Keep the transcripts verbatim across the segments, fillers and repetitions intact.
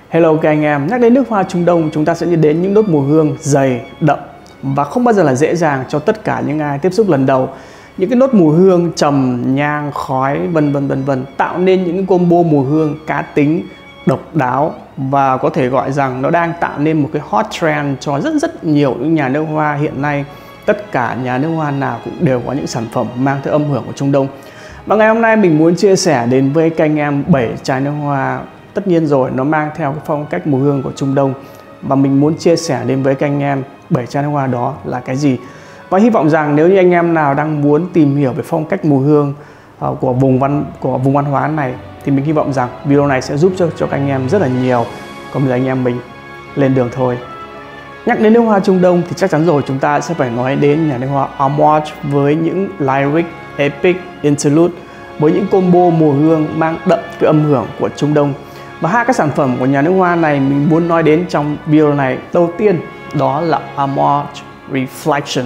Hello các anh em, nhắc đến nước hoa Trung Đông chúng ta sẽ nghĩ đến những nốt mùi hương dày, đậm và không bao giờ là dễ dàng cho tất cả những ai tiếp xúc lần đầu. Những cái nốt mùi hương trầm, nhang, khói vân vân vân vân tạo nên những combo mùi hương cá tính, độc đáo và có thể gọi rằng nó đang tạo nên một cái hot trend cho rất rất nhiều những nhà nước hoa hiện nay. Tất cả nhà nước hoa nào cũng đều có những sản phẩm mang theo âm hưởng của Trung Đông. Và ngày hôm nay mình muốn chia sẻ đến với các anh em bảy chai nước hoa. Tất nhiên rồi, nó mang theo cái phong cách mùi hương của Trung Đông. Và mình muốn chia sẻ đến với các anh em bảy chai nước hoa đó là cái gì. Và hy vọng rằng nếu như anh em nào đang muốn tìm hiểu về phong cách mùi hương uh, của vùng văn của vùng văn hóa này, thì mình hy vọng rằng video này sẽ giúp cho, cho các anh em rất là nhiều. Còn bây giờ anh em mình lên đường thôi. Nhắc đến nước hoa Trung Đông thì chắc chắn rồi chúng ta sẽ phải nói đến nhà nước hoa Amouage với những lyric, epic, interlude, với những combo mùi hương mang đậm cái âm hưởng của Trung Đông. Và hai cái sản phẩm của nhà nước hoa này mình muốn nói đến trong video này. Đầu tiên đó là Amouage Reflection.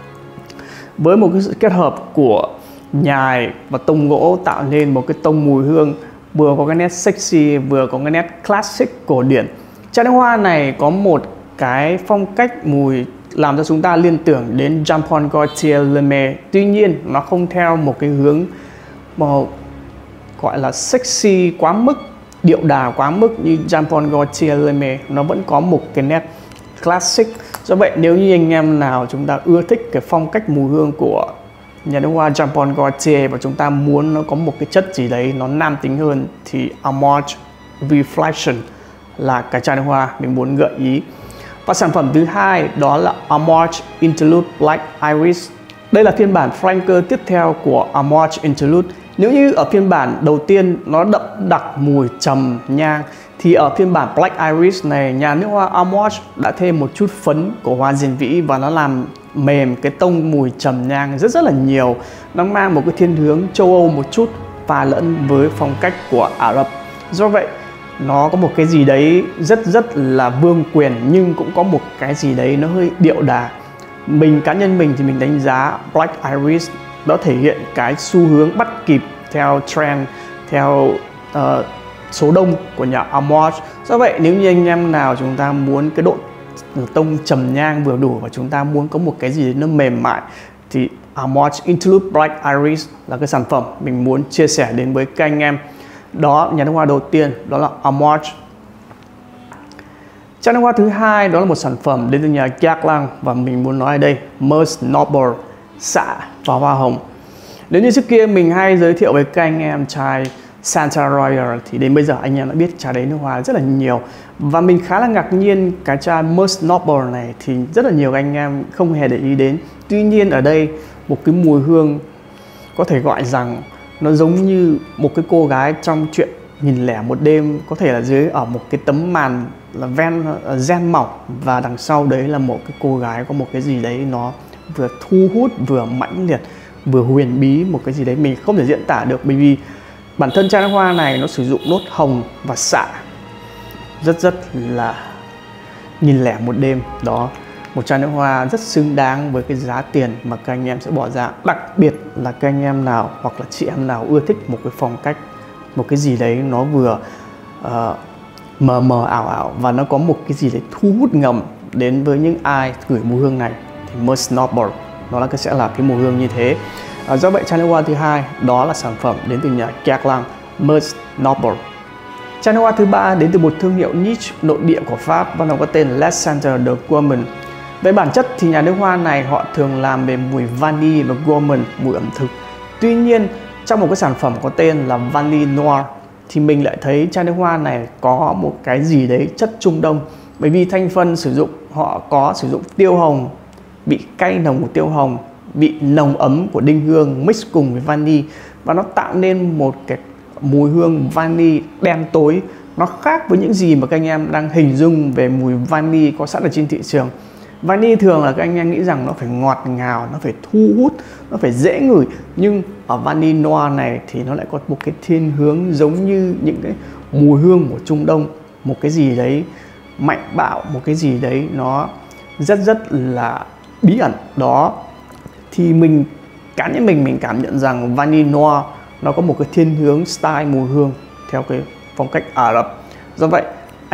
Với một cái sự kết hợp của nhài và tông gỗ tạo nên một cái tông mùi hương vừa có cái nét sexy, vừa có cái nét classic cổ điển. Chai nước hoa này có một cái phong cách mùi làm cho chúng ta liên tưởng đến Jean Paul Gaultier Le Mai. Tuy nhiên nó không theo một cái hướng màu gọi là sexy quá mức, điệu đà quá mức như Jean Paul Gaultier Le Mai. Nó vẫn có một cái nét classic. Do vậy nếu như anh em nào chúng ta ưa thích cái phong cách mùi hương của nhà nước hoa Jean Paul Gaultier và chúng ta muốn nó có một cái chất gì đấy nó nam tính hơn thì Amouage Reflection là cái chai nước hoa mình muốn gợi ý. Và sản phẩm thứ hai đó là Amouage Interlude Black Iris. Đây là phiên bản flanker tiếp theo của Amouage Interlude. Nếu như ở phiên bản đầu tiên nó đậm đặc mùi trầm nhang, thì ở phiên bản Black Iris này nhà nước hoa Amouage đã thêm một chút phấn của hoa diên vĩ và nó làm mềm cái tông mùi trầm nhang rất rất là nhiều. Nó mang một cái thiên hướng châu Âu một chút pha lẫn với phong cách của Ả Rập. Do vậy nó có một cái gì đấy rất rất là vương quyền, nhưng cũng có một cái gì đấy nó hơi điệu đà. Mình cá nhân mình thì mình đánh giá Black Iris nó thể hiện cái xu hướng bắt kịp theo trend, theo uh, số đông của nhà Amouage. Do vậy nếu như anh em nào chúng ta muốn cái độ tông trầm nhang vừa đủ và chúng ta muốn có một cái gì đấy nó mềm mại thì Amouage Interlude Black Iris là cái sản phẩm mình muốn chia sẻ đến với các anh em. Đó, nhà nước hoa đầu tiên đó là Amouage. Chai nước hoa thứ hai đó là một sản phẩm đến từ nhà Guerlain và mình muốn nói ở đây Myrrh Noble, xạ và hoa hồng. Nếu như trước kia mình hay giới thiệu với các anh em chai Santa Royal thì đến bây giờ anh em đã biết chai đấy nước hoa rất là nhiều. Và mình khá là ngạc nhiên cái chai Myrrh Noble này thì rất là nhiều anh em không hề để ý đến. Tuy nhiên ở đây một cái mùi hương có thể gọi rằng nó giống như một cái cô gái trong chuyện Nghìn Lẻ Một Đêm, có thể là dưới ở một cái tấm màn là ven gen mỏng và đằng sau đấy là một cái cô gái có một cái gì đấy nó vừa thu hút vừa mãnh liệt vừa huyền bí, một cái gì đấy mình không thể diễn tả được, bởi vì bản thân chai nước hoa này nó sử dụng nốt hồng và xạ rất rất là Nghìn Lẻ Một Đêm. Đó, một chai nước hoa rất xứng đáng với cái giá tiền mà các anh em sẽ bỏ ra, đặc biệt là các anh em nào hoặc là chị em nào ưa thích một cái phong cách, một cái gì đấy nó vừa uh, mờ mờ ảo ảo và nó có một cái gì đấy thu hút ngầm đến với những ai gửi mùi hương này thì Myrrh Noble nó là cái sẽ là cái mùi hương như thế. Uh, do vậy chai nước hoa thứ hai đó là sản phẩm đến từ nhà Guerlain, Myrrh Noble. Chai nước hoa thứ ba đến từ một thương hiệu niche nội địa của Pháp và nó có tên La Sante de Gourmand. Về bản chất thì nhà nước hoa này họ thường làm về mùi vani và gourmand, mùi ẩm thực. Tuy nhiên trong một cái sản phẩm có tên là Vani Noir thì mình lại thấy chai nước hoa này có một cái gì đấy chất Trung Đông. Bởi vì thành phần sử dụng họ có sử dụng tiêu hồng, bị cay nồng của tiêu hồng, bị nồng ấm của đinh hương mix cùng với vani và nó tạo nên một cái mùi hương vani đen tối. Nó khác với những gì mà các anh em đang hình dung về mùi vani có sẵn ở trên thị trường. Vani thường là các anh em nghĩ rằng nó phải ngọt ngào, nó phải thu hút, nó phải dễ ngửi. Nhưng ở Vani Noir này thì nó lại có một cái thiên hướng giống như những cái mùi hương của Trung Đông. Một cái gì đấy mạnh bạo, một cái gì đấy nó rất rất là bí ẩn. Đó thì mình, cá nhân mình, mình cảm nhận rằng Vani Noir nó có một cái thiên hướng style mùi hương theo cái phong cách Ả Rập. Do vậy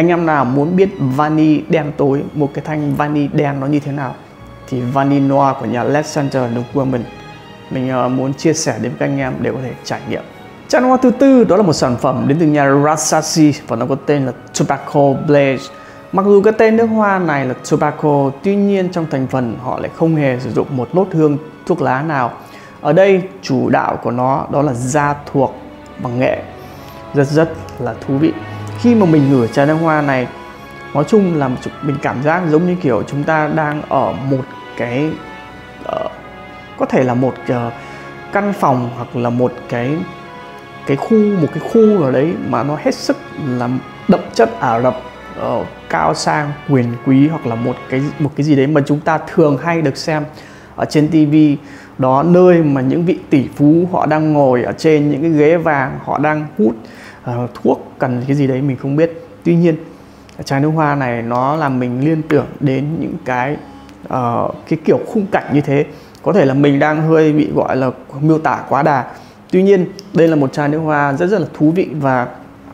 Anh em nào muốn biết vani đen tối, một cái thanh vani đen nó như thế nào, thì vani noir của nhà Led Center đừng quên mình. Mình uh, muốn chia sẻ đến các anh em để có thể trải nghiệm. Chai nước hoa thứ tư đó là một sản phẩm đến từ nhà Rasashi và nó có tên là Tobacco Blaze. Mặc dù cái tên nước hoa này là tobacco, tuy nhiên trong thành phần họ lại không hề sử dụng một nốt hương thuốc lá nào. Ở đây chủ đạo của nó đó là da thuộc bằng nghệ, rất rất là thú vị. Khi mà mình ngửi chai nước hoa này, nói chung là mình cảm giác giống như kiểu chúng ta đang ở một cái uh, có thể là một uh, căn phòng hoặc là một cái cái khu một cái khu nào đấy mà nó hết sức là đậm chất Ả Rập, uh, cao sang quyền quý, hoặc là một cái một cái gì đấy mà chúng ta thường hay được xem ở trên ti vi, đó nơi mà những vị tỷ phú họ đang ngồi ở trên những cái ghế vàng, họ đang hút uh, thuốc, cần cái gì đấy mình không biết. Tuy nhiên chai nước hoa này nó làm mình liên tưởng đến những cái uh, cái kiểu khung cảnh như thế. Có thể là mình đang hơi bị gọi là miêu tả quá đà. Tuy nhiên đây là một chai nước hoa rất rất là thú vị và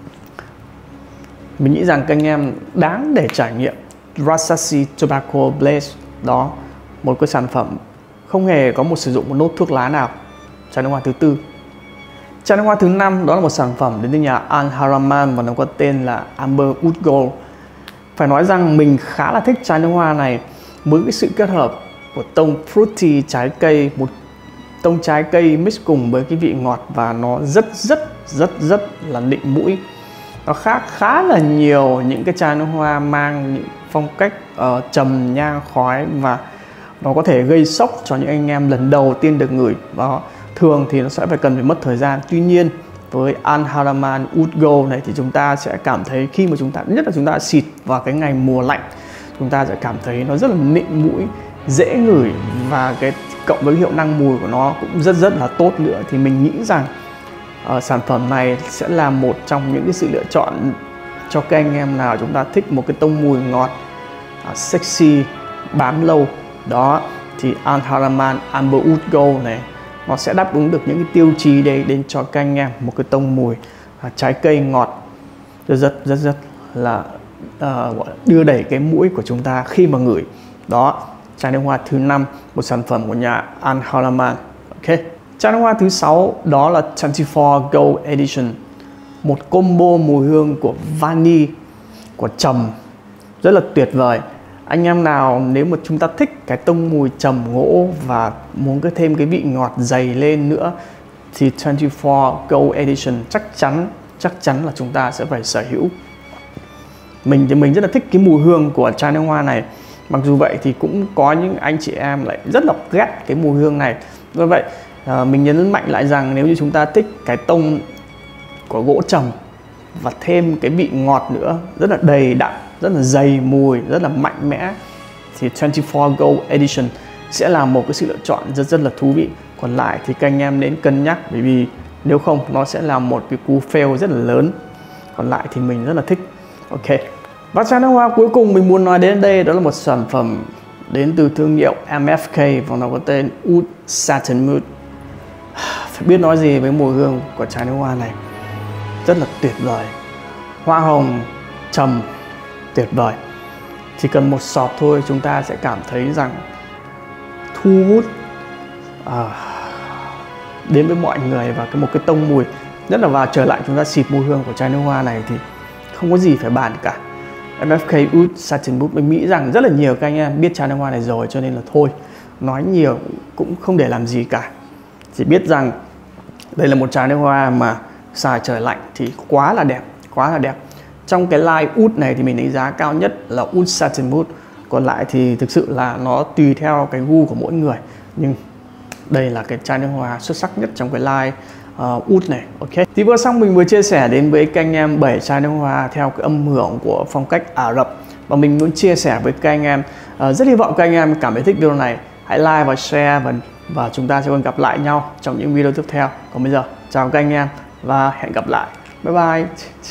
mình nghĩ rằng các anh em đáng để trải nghiệm Rasashi Tobacco Blaze. Đó, một cái sản phẩm không hề có một sử dụng một nốt thuốc lá nào. Chai nước hoa thứ tư. Chai nước hoa thứ năm đó là một sản phẩm đến từ nhà Al Haraman và nó có tên là Amber Wood Gold. Phải nói rằng mình khá là thích chai nước hoa này với cái sự kết hợp của tông fruity trái cây, một tông trái cây mix cùng với cái vị ngọt, và nó rất rất rất rất là nịnh mũi. Nó khác khá là nhiều những cái chai nước hoa mang những phong cách uh, trầm nhang khói, và nó có thể gây sốc cho những anh em lần đầu tiên được ngửi. Đó, thường thì nó sẽ phải cần phải mất thời gian. Tuy nhiên với Al Haraman Wood Gold này thì chúng ta sẽ cảm thấy khi mà chúng ta, nhất là chúng ta xịt vào cái ngày mùa lạnh, chúng ta sẽ cảm thấy nó rất là nịnh mũi, dễ ngửi, và cái cộng với hiệu năng mùi của nó cũng rất rất là tốt nữa. Thì mình nghĩ rằng uh, sản phẩm này sẽ là một trong những cái sự lựa chọn cho các anh em nào chúng ta thích một cái tông mùi ngọt, uh, sexy, bám lâu. Đó thì Al Haraman Amber Wood Gold này nó sẽ đáp ứng được những cái tiêu chí đấy đến cho các anh em một cái tông mùi uh, trái cây ngọt rất rất rất rất là uh, đưa đẩy cái mũi của chúng ta khi mà ngửi. Đó, chai nước hoa thứ năm, một sản phẩm của nhà Al Haraman. Ok. Chai nước hoa thứ sáu đó là hai mươi bốn Gold Edition, một combo mùi hương của vani, của trầm rất là tuyệt vời. Anh em nào nếu mà chúng ta thích cái tông mùi trầm gỗ và muốn có thêm cái vị ngọt dày lên nữa thì hai mươi bốn Gold Edition chắc chắn chắc chắn là chúng ta sẽ phải sở hữu. Mình thì mình rất là thích cái mùi hương của chai nước hoa này. Mặc dù vậy thì cũng có những anh chị em lại rất là ghét cái mùi hương này. Do vậy à, mình nhấn mạnh lại rằng nếu như chúng ta thích cái tông của gỗ trầm và thêm cái vị ngọt nữa, rất là đầy đặn, rất là dày mùi, rất là mạnh mẽ, thì hai mươi bốn Gold Edition sẽ là một cái sự lựa chọn rất rất là thú vị. Còn lại thì các anh em nên cân nhắc, bởi vì nếu không nó sẽ là một cái cú fail rất là lớn. Còn lại thì mình rất là thích. Ok. Và chai nước hoa cuối cùng mình muốn nói đến đây đó là một sản phẩm đến từ thương hiệu em ép ca và nó có tên Oud Satin Mood. Phải biết nói gì với mùi hương của chai nước hoa này, rất là tuyệt vời. Hoa hồng trầm tuyệt vời. Chỉ cần một sọt thôi chúng ta sẽ cảm thấy rằng thu hút à, đến với mọi người, và cái một cái tông mùi rất là vào trở lại chúng ta xịt mùi hương của chai nước hoa này thì không có gì phải bàn cả. em ép ca Oud Satin Mood, mình nghĩ rằng rất là nhiều các anh em biết chai nước hoa này rồi, cho nên là thôi nói nhiều cũng không để làm gì cả. Chỉ biết rằng đây là một chai nước hoa mà xài trời lạnh thì quá là đẹp, quá là đẹp. Trong cái line Oud này thì mình đánh giá cao nhất là Oud Satin Mood. Còn lại thì thực sự là nó tùy theo cái gu của mỗi người. Nhưng đây là cái chai nước hoa xuất sắc nhất trong cái line uh, Oud này. Ok. Thì vừa xong mình vừa chia sẻ đến với các anh em bảy chai nước hoa theo cái âm hưởng của phong cách Ả Rập. Và mình muốn chia sẻ với các anh em. Uh, rất hy vọng các anh em cảm thấy thích video này. Hãy like và share, và, và chúng ta sẽ còn gặp lại nhau trong những video tiếp theo. Còn bây giờ chào các anh em và hẹn gặp lại. Bye bye.